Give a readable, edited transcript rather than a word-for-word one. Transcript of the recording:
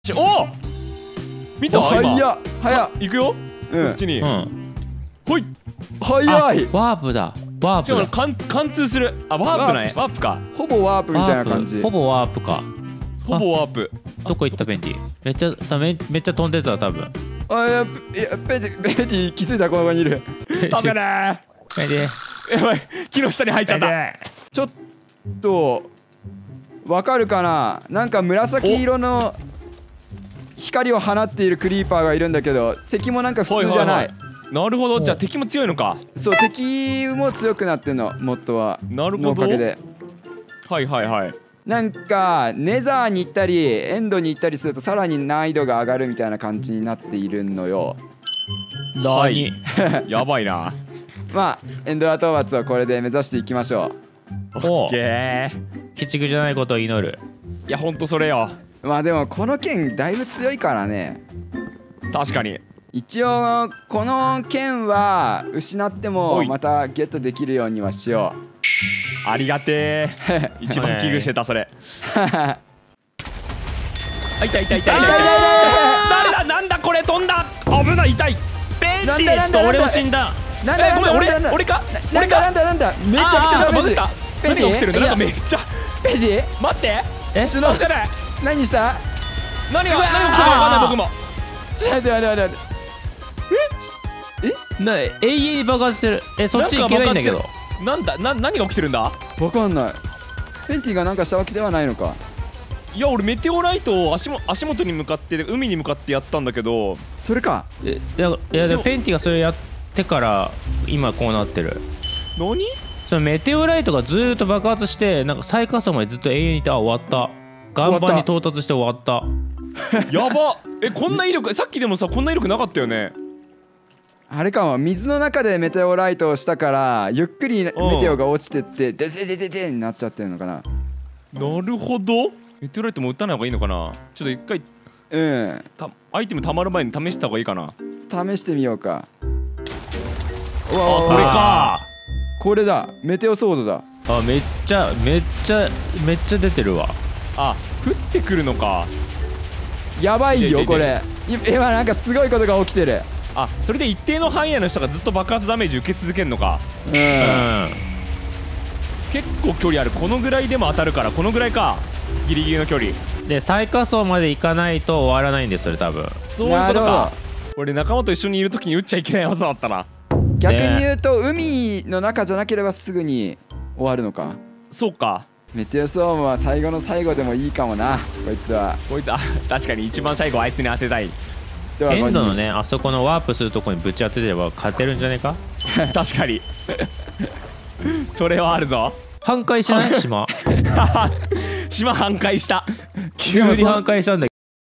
おお見た今。 早っ早っ。 行くよ。こうんっちに。 うん。 ほい。 早い。 ワープだ。ワーしかもプだ。 貫通する。あ、ワープない。ワープか。 ほぼワープみたいな感じ。 ほぼワープか。 ほぼワープ。 どこ行ったベンティ？めっちゃ飛んでた多分。 あ、いや、ベンティ気づいた、この場にいる。 食べねー。 ベンティ。 やばい、木の下に入っちゃった。 ちょっとわかるかな。なんか紫色の光を放っているクリーパーがいるんだけど、敵もなんか普通じゃない。 なるほど。じゃあ敵も強いのか。 そう、敵も強くなってんの、モッドは。 なるほど。 のおかげで。 はいはいはい。 なんかネザーに行ったりエンドに行ったりするとさらに難易度が上がるみたいな感じになっているのよ。 はい。やばいな。 まあエンドラ討伐はこれで目指していきましょおう。 ゲー。 鬼畜じゃないことを祈る。 いやほんとそれよ。 う。まあでもこの剣だいぶ強いからね。 確かに。 一応この剣は失ってもおいまたゲットできるようにはしよう。 ありがてー。一番危惧してたそれ。あ、いたいたいたいた。誰だ、なんだこれ、飛んだ。危ない、痛い。ベンティー。 ちょっと俺は死んだ。 なんだごめん、俺か。 なんだめちゃくちゃダメージ。 何が起きてるんだ。なんかめっちゃ。 ベンティ待って。 死のう。 待ってない。 何した何が起きてるか分かんない僕も。 ちょっと待って永遠に爆発してる。そっち行けないんだけど。 なんだ、何が起きてるんだ。 わかんない。ベンティがなんかしたわけではないのか。 いや俺メテオライトを足元に向かって海に向かってやったんだけど。 それか。 いやでもペンティがそれやってから今こうなってる。 何？ そのメテオライトがずーっと爆発してなんか最下層までずっと永遠にいて、あ終わった。岩盤に到達して終わった。 やば。こんな威力、さっきでもさこんな威力なかったよね。 あれかも、水の中でメテオライトをしたからゆっくりメテオが落ちてってデデデデデになっちゃってるのかな。 なるほど。メテオライトも打たない方がいいのかな。ちょっと一回アイテム溜まる前に試した方がいいかな。 試してみようか。 これか。 これだ、メテオソードだ。 あめっちゃ出てるわ。 あ、降ってくるのか。 やばいよこれ。今なんかすごいことが起きてる。 あ、それで一定の範囲内の人がずっと爆発ダメージ受け続けるのか。結構距離ある。このぐらいでも当たるから、このぐらいか。ギリギリの距離で最下層まで行かないと終わらないんですそれ多分。 そういうことか。俺仲間と一緒にいる時に打っちゃいけない技だったな。 逆に言うと海の中じゃなければすぐに終わるのか。 そうか。 メテオソームは最後の最後でもいいかもな。こいつは確かに一番最後あいつに当てたい。 エンドのねあそこのワープするとこにぶち当てれば勝てるんじゃねえか。 確かにそれはあるぞ。 半壊しない島島半壊した。 急に半壊したんだ